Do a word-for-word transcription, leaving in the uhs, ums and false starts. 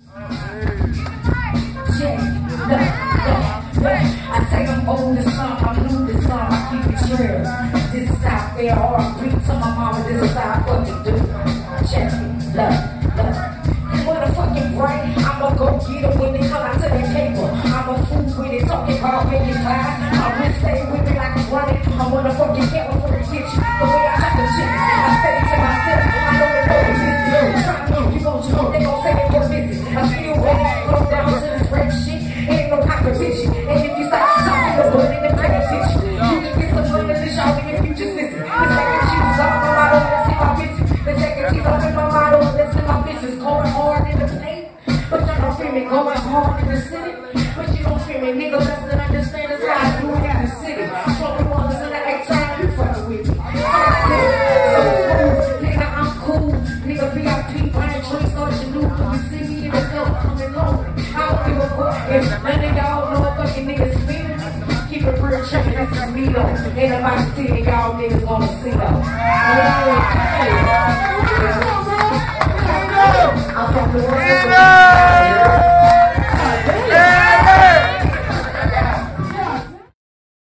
Yeah, look, look, look. I say I'm old as some, I'm new as some, I keep it real. This is how fair or I read to my mama, this is how I fucking do. Check it, look, look. Motherfucking brain, I'ma go get it when they come out to the table. I'm a fool with it, talking about making class. I'm gonna stay with me like I'm running. I wanna fucking get one for the kitchen. The way I shot the chicken, I say it to myself. I know they know it's this girl. Try me, you gon' smoke, they gon' say it for business. I still ready to go down to this rap shit. Ain't no competition. And if you stop talking, you're putting the pay attention. You can get some money to show me if you just listen. The second she's on my motto, let's see my bitches. The second she's on my motto, let's see my bitches. Going hard in the plate, but you don't feel me going hard in the city. But you don't feel me, nigga, less than understand is how I do it in the city. So we want us in the X time, you fucking with me. I'm so smooth, nigga, I'm cool. Nigga, V I P, buying drinks, on you new. When you see me in the club, coming lonely. I don't give a fuck if none of y'all know a fucking niggas feeling. Keep it real, check it, this is me though. Ain't nobody seeing y'all niggas wanna see though. I'm from the world.